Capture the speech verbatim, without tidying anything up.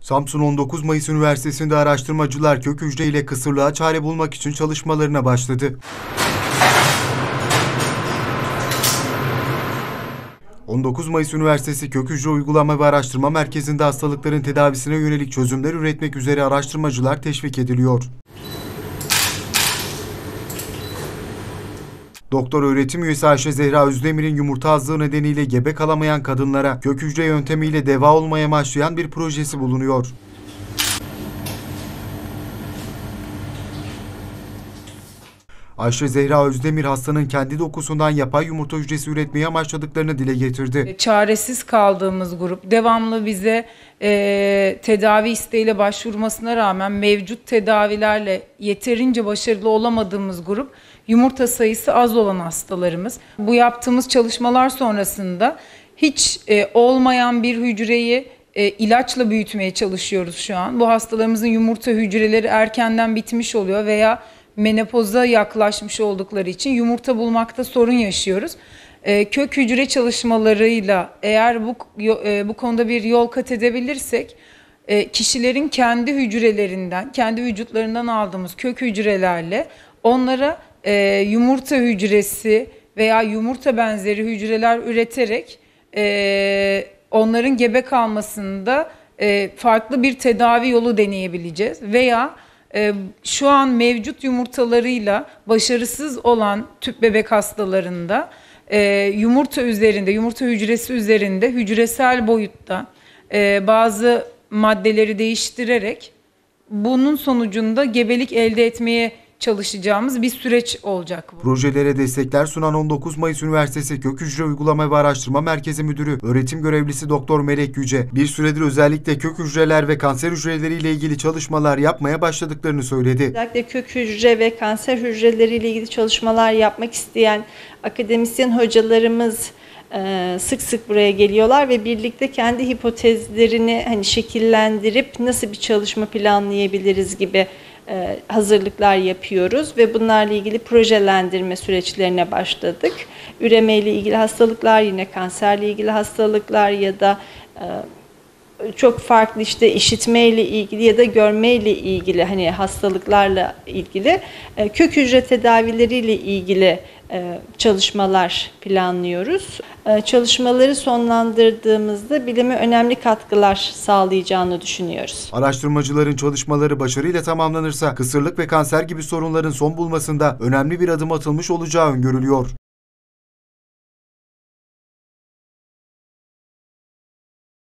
Samsun on dokuz Mayıs Üniversitesi'nde araştırmacılar kök hücre ile kısırlığa çare bulmak için çalışmalarına başladı. on dokuz Mayıs Üniversitesi Kök Hücre Uygulama ve Araştırma Merkezi'nde hastalıkların tedavisine yönelik çözümler üretmek üzere araştırmacılar teşvik ediliyor. Doktor öğretim üyesi Ayşe Zehra Özdemir'in yumurta azlığı nedeniyle gebe kalamayan kadınlara kök hücre yöntemiyle deva olmaya başlayan bir projesi bulunuyor. Ayşe Zehra Özdemir hastanın kendi dokusundan yapay yumurta hücresi üretmeye amaçladıklarını dile getirdi. Çaresiz kaldığımız grup, devamlı bize e, tedavi isteğiyle başvurmasına rağmen mevcut tedavilerle yeterince başarılı olamadığımız grup, yumurta sayısı az olan hastalarımız. Bu yaptığımız çalışmalar sonrasında hiç e, olmayan bir hücreyi e, ilaçla büyütmeye çalışıyoruz şu an. Bu hastalarımızın yumurta hücreleri erkenden bitmiş oluyor veya menopoza yaklaşmış oldukları için yumurta bulmakta sorun yaşıyoruz. E, kök hücre çalışmalarıyla eğer bu e, bu konuda bir yol kat edebilirsek, e, kişilerin kendi hücrelerinden, kendi vücutlarından aldığımız kök hücrelerle onlara e, yumurta hücresi veya yumurta benzeri hücreler üreterek e, onların gebe kalmasında e, farklı bir tedavi yolu deneyebileceğiz veya Ee, şu an mevcut yumurtalarıyla başarısız olan tüp bebek hastalarında e, yumurta üzerinde, yumurta hücresi üzerinde hücresel boyutta e, bazı maddeleri değiştirerek bunun sonucunda gebelik elde etmeye çalışacağımız bir süreç olacak bu. Projelere destekler sunan on dokuz Mayıs Üniversitesi Kök Hücre Uygulama ve Araştırma Merkezi Müdürü, öğretim görevlisi Doktor Melek Yüce, bir süredir özellikle kök hücreler ve kanser hücreleriyle ilgili çalışmalar yapmaya başladıklarını söyledi. Özellikle kök hücre ve kanser hücreleriyle ilgili çalışmalar yapmak isteyen akademisyen hocalarımız sık sık buraya geliyorlar ve birlikte kendi hipotezlerini hani şekillendirip nasıl bir çalışma planlayabiliriz gibi hazırlıklar yapıyoruz ve bunlarla ilgili projelendirme süreçlerine başladık. Üreme ile ilgili hastalıklar, yine kanserle ilgili hastalıklar ya da çok farklı işte işitme ile ilgili ya da görme ile ilgili hani hastalıklarla ilgili kök hücre tedavileriyle ilgili çalışmalar planlıyoruz. Çalışmaları sonlandırdığımızda bilime önemli katkılar sağlayacağını düşünüyoruz. Araştırmacıların çalışmaları başarıyla tamamlanırsa kısırlık ve kanser gibi sorunların son bulmasında önemli bir adım atılmış olacağı öngörülüyor.